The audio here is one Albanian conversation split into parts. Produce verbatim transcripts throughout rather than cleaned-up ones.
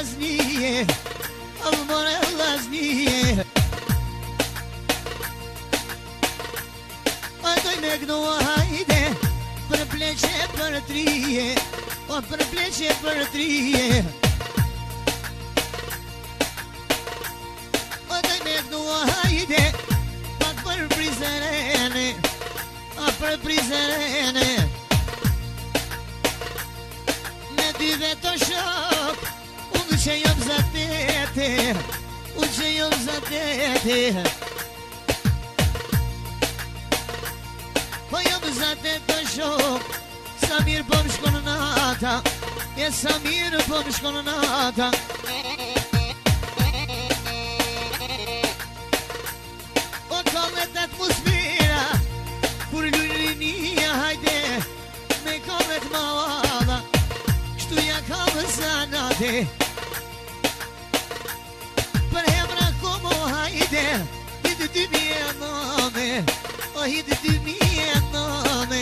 لازنيه المرة لازنيه Oj megno hajde për pleqe për trije O për pleqe për trije Oj megno hajde pak për prizerene A për prizerene Me dy vetë shok Unë që jom zatete Unë që jom zatete Po jam zate të shok Sa mirë po më shkonë nata E sa mirë po më shkonë nata O kallet atmosfera Kur lullinia hajde Me kallet ma vada Kështu ja kallet zanate Për hemra komo hajde Hidë dy mi e nome O hidë dy mi e nome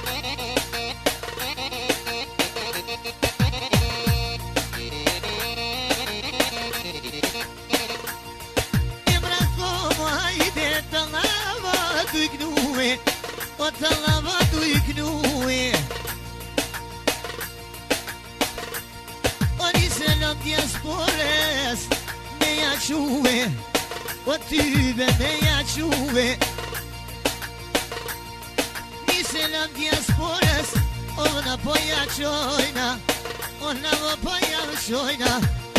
Emra komo hajde të lava të i knue O të lava të i knue O një selam diaspores Me ja quve O tybe me ja quve Selam diasporas Ona po ja qojna Ona po ja qojna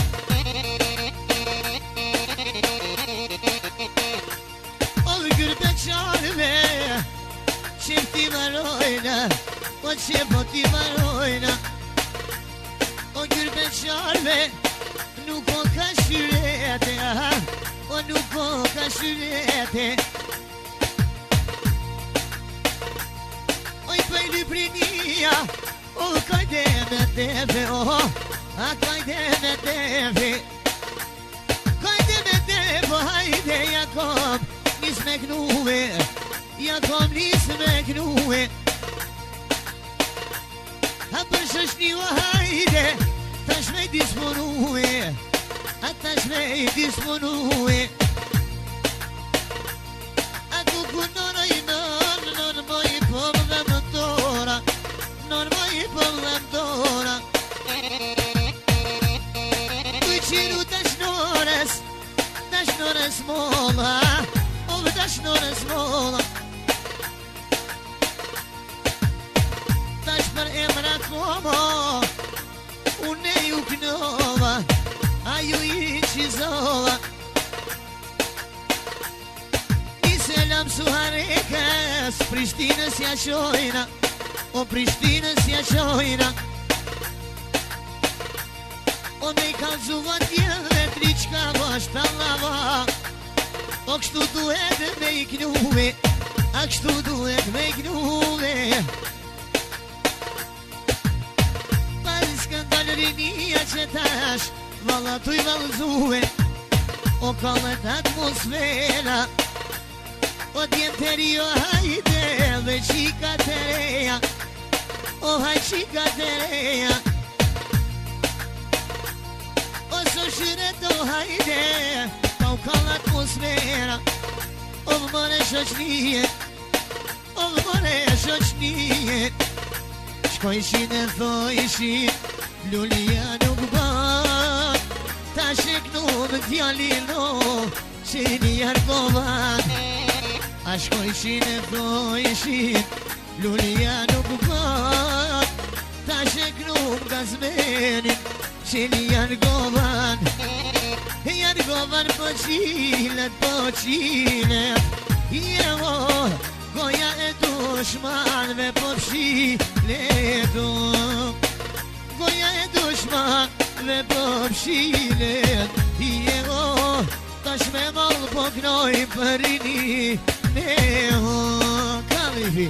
O gërbe qarve Qim ti marojna O qepo ti marojna O gërbe qarve Nuk o ka shyrete O nuk o ka shyrete Pejli prinia, o kajde me teve, o a kajde me teve Kajde me teve, hajde Jakob, nis me knuve Jakob nis me knuve A për shëshni o hajde, tash me disponue A tash me disponue A kukunona i non, non moj povda motora Non moj povda motora Tu qiru tash nores, tash nores mola O tash nores mola Tash për emra komo Une ju knova A ju i qizova Selam Suharekës Prishtinës ja qojna O Prishtinës ja qojna O me i kalzuva tjene Triqka vashta lava O kështu duhet me i knuve A kështu duhet me i knuve Pari skandal rinia që tash Valla tu i valzuve O kallet atmosfera O djenteri o hajde dhe qika të reja O haj qika të reja O so shiret o hajde Pa u kall atmosfera O vëmëre shoqnije O vëmëre shoqnije Shkojshin e thojshin Lullia nuk ban Ta sheknu më djalino Që një jarkovan A shkojshin e thojshin Lullia nuk ban Ta sheknu më gazmenin Që një jarkovan Jarkovan po qilet, po qilet Jevo, goja e dushmanve po pshilet Goja e dushmanve po pshilet Jevo, tash me mall po knoj për rini Neho, kalifi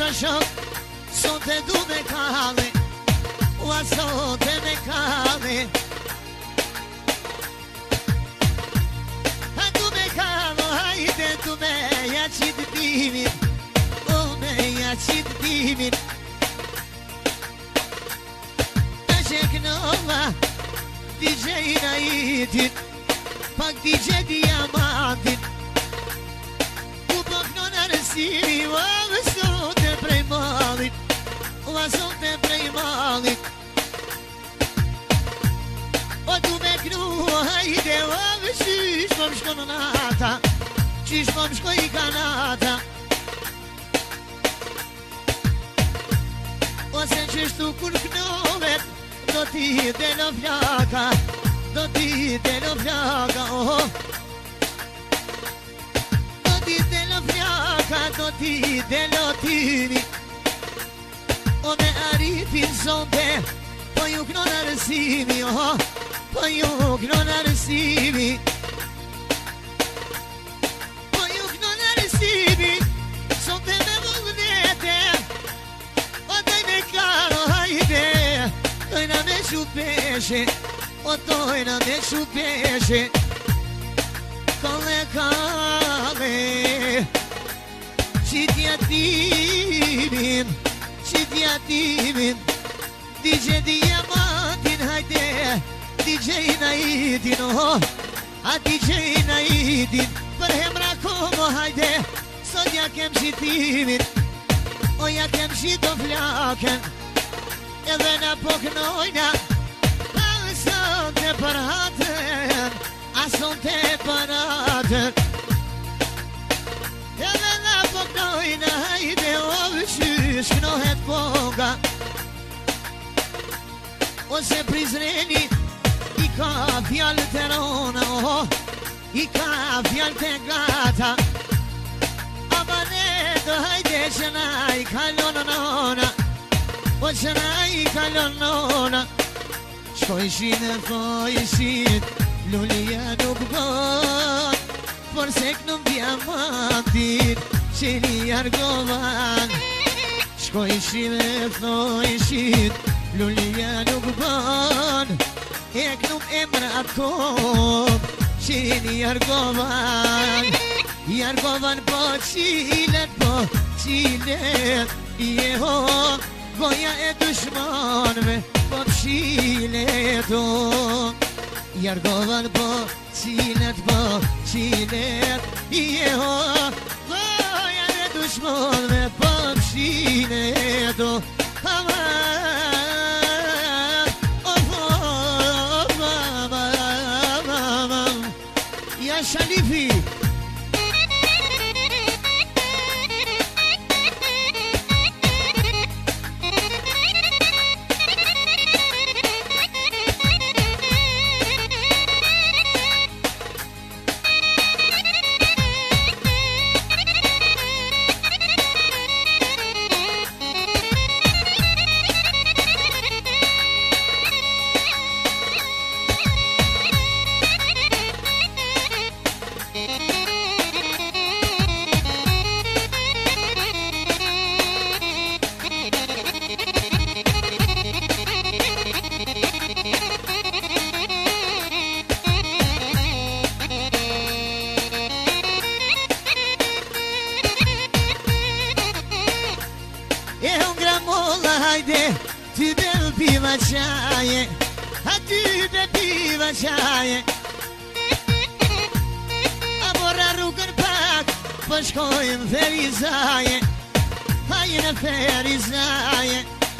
shok, sonte du me kale, ua sonte me kale. Ha du me kalo, hajde du me ja qit dimin, o me ja qit dimin. Ta qeknova, D J Naitin, pak D J Diamantin. Ku pokno në rësimi, ua vësote prej malit, ua sote prej malit. O du me knu, hajde, ua vëshish po më shko në nata, qish po më shko i kanata. Ose qështu kur knovet, do t'i delo flaka, do t'i delo flaka, oh. Do t'i delo flaka, do t'i delo timi. O me arifin sonte, po ju kno në rësimi, oh. Po ju kno në rësimi, po ju kno në rësimi, sonte me vullnete, o daj me karo, hajde, dojna me shupeshe, o dojna me shupeshe. Kale, kale, qitja timin, qitja timin, D J Diamantin, hajde, D J Naitin, oh, a D J Naitin, për hemra komo, hajde, sot ja kem qitimin, o ja kem qito flaken, edhe na poknojna, a sonte për hatën, a sonte për hatën. Edhe na poknojna, hajde, o vëshysh knohet poga, ose Prizreni, i ka fjallë të rona, oh, i ka fjallë të gata. Aba ne do hajde që na i kalon nona, o që na i kalon nona. Shkojshin e thojshin, lullia nuk bën, por se kënëm diamantin, që li argovan. Shkojshin e thojshin, lullia nuk bën, e kënëm emra kom, që li argovan. Jargovan po qilet, po qilet, jeho, goja e dushmanve, po qilet, oh. Jargovan po qilet, po qilet, jeho, goja e dushmanve, po qilet, oh. Aman, oh, oh, aman, ja Shalifi. Qaje, a ty be piva qaje, a borra rrugën pak, po shkojmë Ferizaje, hajnë Ferizaje.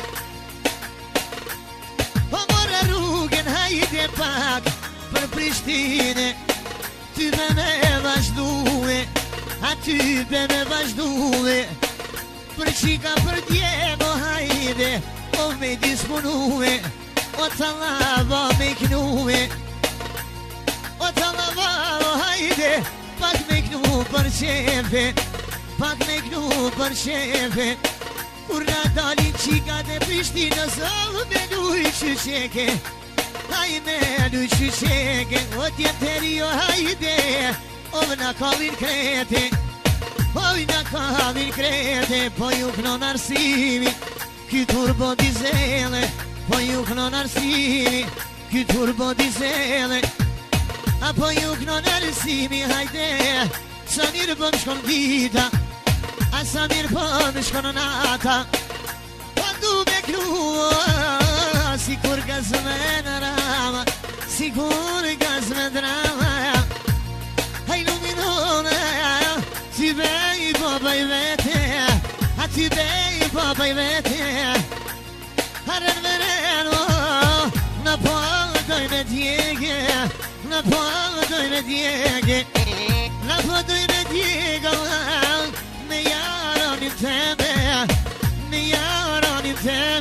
Po borra rrugën, hajde pak, për Prishtine, ty be me vazhdue, a ty be me vazhdue, për qika për djemo, hajde, o me disponue, o të lava me knue, o të lava, o hajde, pak me knu për qefe, pak me knu për qefe. Kur na dalin qikat e Prishtinës, o me luj qyqeke, haj me luj qyqeke, o tjetëri o hajde, o na kallin krete, Poi na kamil krete, po ju knon arsimi Ky turbo dizele, po ju knon arsimi Ky turbo dizele Apo ju knon arsimi, hajde Sa mirë po më shkon dita A sa mirë po më shkon nata Po du me klua Si kur gazme në rama Si kur gazme drama Haj luminone Ti bej po bëj vete A ti bej po bëj vete Harën vereno Në po doj me djege Në po doj me djege Në po doj me djege Me jaronin tebe Me jaronin tebe